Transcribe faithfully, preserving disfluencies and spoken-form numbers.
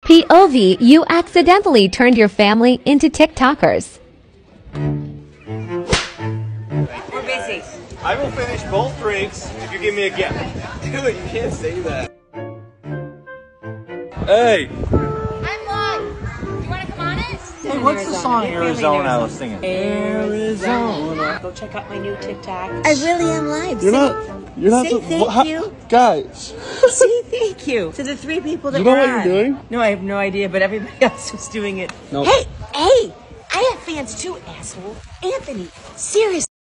P O V, you accidentally turned your family into TikTokers. We're busy. I will finish both drinks if you give me a gift. Dude, you can't say that. Hey! I'm live. You want to come on it? Hey, what's the song Arizona I was singing? Arizona. Go check out my new TikTok. I really am live. You're Say- not. You're not. say the, thank how- you. guys. Say thank you to the three people that You know were what on. you're doing? No, I have no idea, but everybody else was doing it. No. Hey, hey, I have fans too, asshole. Anthony, seriously.